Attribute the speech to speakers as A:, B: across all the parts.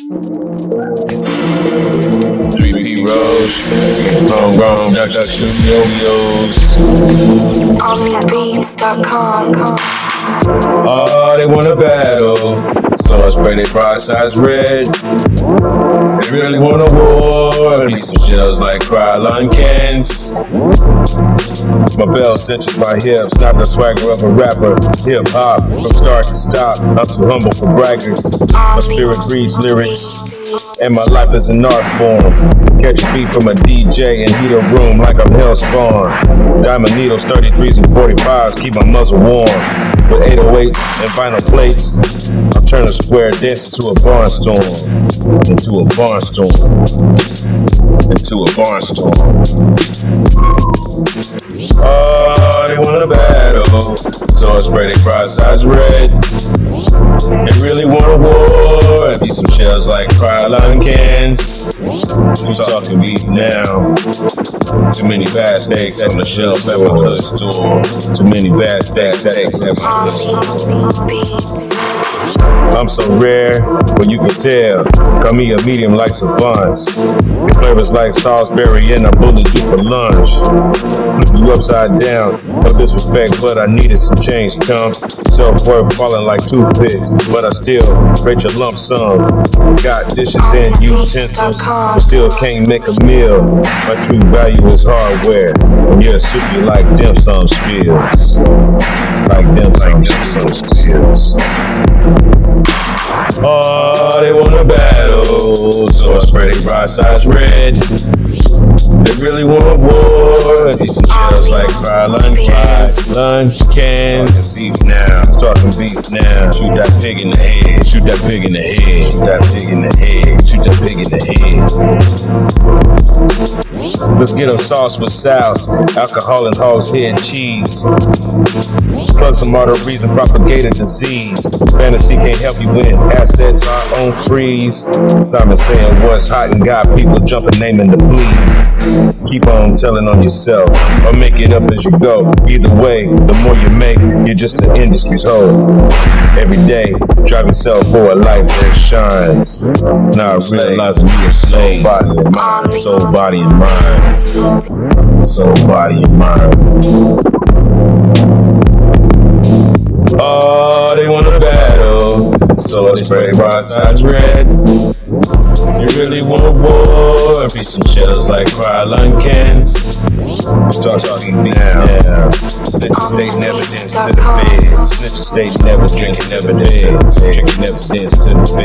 A: 3P Rose, homegrown Dr. Studios.
B: OnlyBeats.com.
A: Oh, they wanna battle, so I spray they broadsides red. They really want a war, need some shells like Krylon cans. My bell cinches my hips, not the swagger of a rapper. Hip hop, from start to stop, I'm too humble for braggers. My spirit reads lyrics, and my life is an art form. Catch a beat from a DJ and heat a room like I'm Hellspawn. Diamond needles, 33s and 45s, keep my muzzle warm. With 808s and vinyl plates, I'll turn a square dance into a barnstorm. Into a barnstorm. Into a barnstorm. Oh, they wanna battle, so I spray they broadsides red. They really want a war, I need some shells like Krylon cans. Who's talking beef now? Too many bad steaks on the shelf at my hood store. Too many bad steaks at my hood store. I'm so rare, well you can tell. Call me a medium like savants. Your flavors like Salisbury and I bullet you for lunch. Flip you upside down, no disrespect, but I needed some change, chump. Self-worth falling like toothpicks, but I still rate your lump sum. Got dishes and utensils, but still can't make a meal. My true value is hardware, and you're soupy like dim sum spills. Like dim sum spills. Oh, they wanna battle, so I spray they broadsides red. They really want a war, need some shells like Krylon cans. Beef now, talking beef now. Shoot that pig in the head, shoot that pig in the head, shoot that pig in the head, shoot that pig in the head. Let's get them sauce with sauce, alcohol and hog's head cheese. Plug some arteries and propagate a disease. Fantasy can't help you win, assets are on freeze. Simon saying what's hot and got people jumping, naming the please. Keep on telling on yourself, or make it up as you go. Either way, the more you make, you're just the industry's whole. Every day, drive yourself for a life that shines. Now realizing you a soul, body, and mind. Soul, body, and mind. Soul, body, and mind. Oh, they wanna battle, so I spray broadsides red. You really want a war, be some shells like Krylon cans. Talking now. Snitch state evidence to the feds. Snitch state never drinking evidence. Drinking evidence to the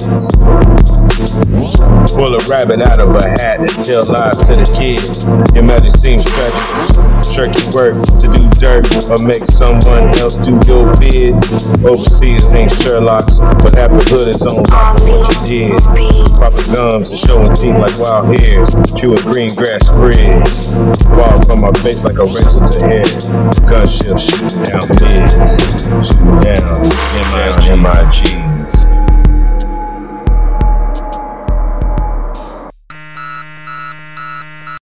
A: feds. Pull a rabbit out of a hat and tell lies to the kids. Your magic seems tragic. Shirky work to do dirt or make someone else do your bid. Overseas ain't Sherlock's, but half the hood is on top of what you did. Proper gums and showing teeth like wild hairs. Chewing green grass spreads. Fall from my face like a razor to hair. Gunship shooting down mids.